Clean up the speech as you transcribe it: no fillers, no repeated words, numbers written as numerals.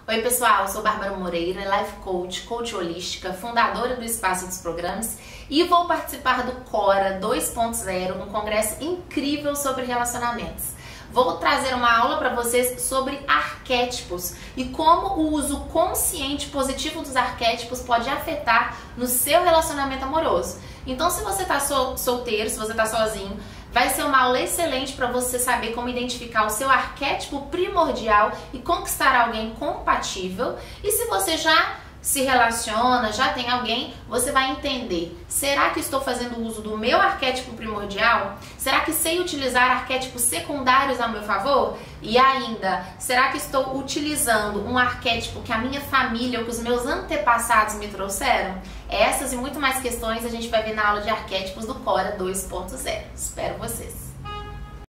Oi pessoal, eu sou Bárbara Moreira, Life Coach, Coach Holística, fundadora do Espaço dos Programas e vou participar do Cora 2.0, um congresso incrível sobre relacionamentos. Vou trazer uma aula para vocês sobre arquétipos e como o uso consciente positivo dos arquétipos pode afetar no seu relacionamento amoroso. Então, se você está solteiro, se você está sozinho, vai ser uma aula excelente para você saber como identificar o seu arquétipo primordial e conquistar alguém compatível. E se você já se relaciona, já tem alguém, você vai entender: será que estou fazendo uso do meu arquétipo primordial? Será que sei utilizar arquétipos secundários ao meu favor? E ainda, será que estou utilizando um arquétipo que a minha família ou que os meus antepassados me trouxeram? Essas e muito mais questões a gente vai ver na aula de arquétipos do Cora 2.0. Espero vocês!